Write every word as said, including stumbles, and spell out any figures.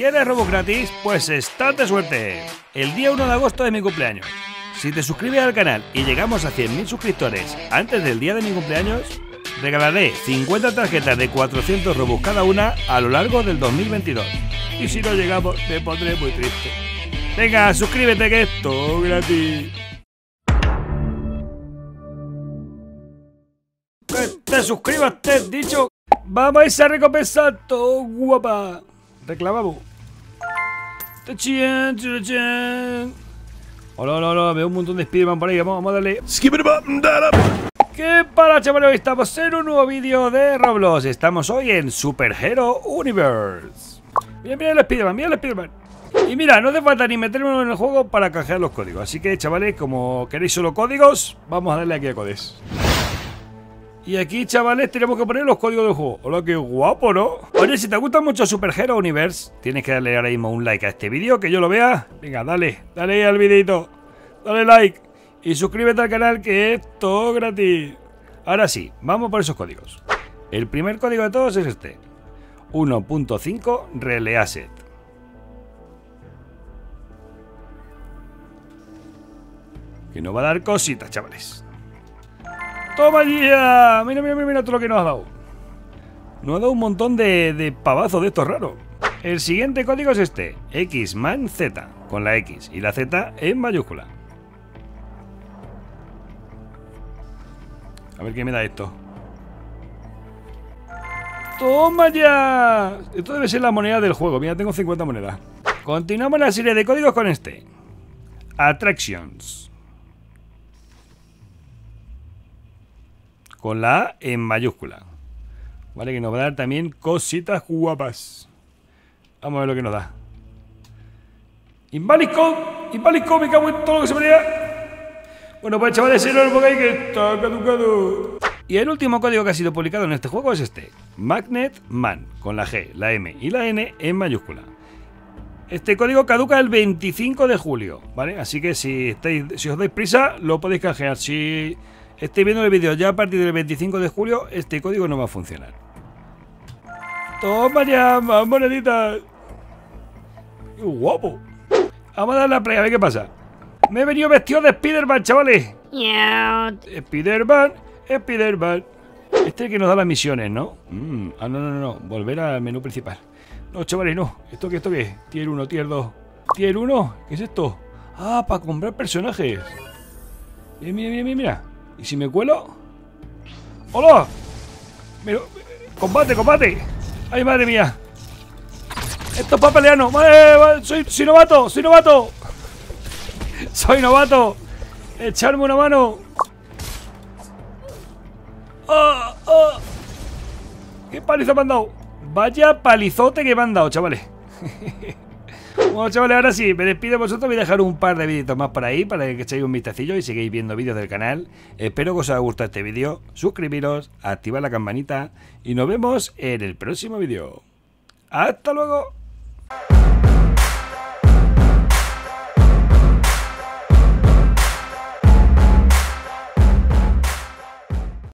¿Quieres Robux gratis? Pues estate suerte. El día uno de agosto de mi cumpleaños. Si te suscribes al canal y llegamos a cien mil suscriptores antes del día de mi cumpleaños, regalaré cincuenta tarjetas de cuatrocientos Robux cada una a lo largo del dos mil veintidós. Y si no llegamos, me pondré muy triste. Venga, suscríbete que es todo gratis. Que te suscribas, te he dicho. Vamos a esa recompensa, todo guapa. Reclamamos. Tachien, tachien. Hola, hola, hola, veo un montón de Spiderman por ahí. Vamos, vamos a darle. ¿Qué para, chavales? Hoy estamos en un nuevo vídeo de Roblox. Estamos hoy en Super Hero Universe. Mira, mira el Spiderman, mira el Spiderman. Y mira, no hace falta ni meterme en el juego para canjear los códigos. Así que, chavales, como queréis solo códigos, vamos a darle aquí a codes. Y aquí, chavales, tenemos que poner los códigos del juego. Hola, qué guapo, ¿no? Oye, si te gusta mucho Super Hero Universe, tienes que darle ahora mismo un like a este vídeo, que yo lo vea. Venga, dale, dale ahí al videito. Dale like. Y suscríbete al canal, que es todo gratis. Ahora sí, vamos por esos códigos. El primer código de todos es este. uno punto cinco Released. Que nos va a dar cositas, chavales. ¡Toma ya! Mira, mira, mira, mira todo lo que nos ha dado. Nos ha dado un montón de, de pavazos de estos raros. El siguiente código es este. X-Man Z, con la X y la Z en mayúscula. A ver qué me da esto. ¡Toma ya! Esto debe ser la moneda del juego. Mira, tengo cincuenta monedas. Continuamos la serie de códigos con este. Attractions. Con la A en mayúscula. Vale, que nos va a dar también cositas guapas. Vamos a ver lo que nos da. Inválico. Inválico, me cago en todo lo que se me diga. Bueno, pues chavales, si no lo pongáis que está caducado. Y el último código que ha sido publicado en este juego es este. Magnet Man, con la G, la M y la N en mayúscula. Este código caduca el veinticinco de julio, ¿vale? Así que si, estáis, si os dais prisa, lo podéis canjear. Si estáis viendo el vídeo ya a partir del veinticinco de julio, este código no va a funcionar. Toma ya, más moneditas. ¡Qué guapo! Vamos a darle a play a ver qué pasa. Me he venido vestido de Spiderman, chavales. Yeah. Spiderman, Spiderman. Este es el que nos da las misiones, ¿no? Mm, ah, no, no, no, no. Volver al menú principal. No, chavales, no. ¿Esto qué, esto qué es? Tier uno, Tier dos. ¿Tier uno? ¿Qué es esto? Ah, para comprar personajes. Eh, mira, mira, mira, mira. ¿Y si me cuelo? ¡Hola! Pero, ¡combate, combate! ¡Ay, madre mía! ¡Esto es para pelear, no! ¡Madre, soy, soy novato! ¡Soy novato! ¡Soy novato! ¡Echarme una mano! ¡Oh, oh! ¡Qué paliza me han dado! Vaya palizote que me han dado, chavales. Bueno, chavales, ahora sí, me despido de vosotros. Voy a dejar un par de vídeos más por ahí para que echéis un vistacillo y sigáis viendo vídeos del canal. Espero que os haya gustado este vídeo. Suscribiros, activad la campanita y nos vemos en el próximo vídeo. ¡Hasta luego!